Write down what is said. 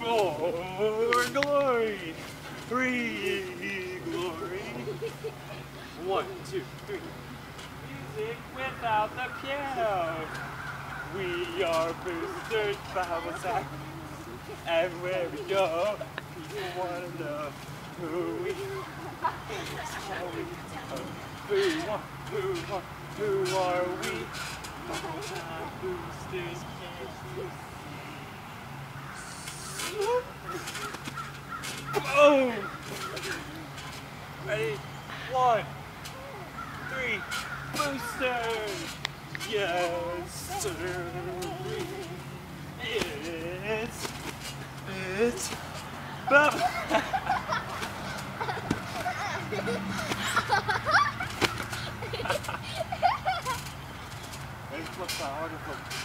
For glory, free glory. 1, 2, 3. Music without the piano. We are boosters, Bible sack. Everywhere we go, people want to know who we are. Who are we? Boosters can't boom! Ready? 1, 3, boosters! Yes, sir. It's Bob. What's the article?